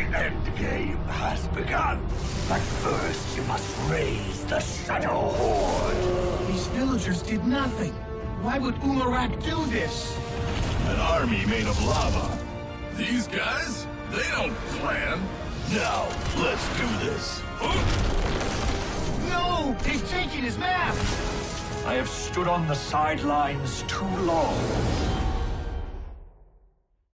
endgame has begun. But first you must raise the Shadow Horde. These villagers did nothing. Why would Umarak do this? An army made of lava. These guys? They don't plan. Now, let's do this. No! They've taken his map! I have stood on the sidelines too long.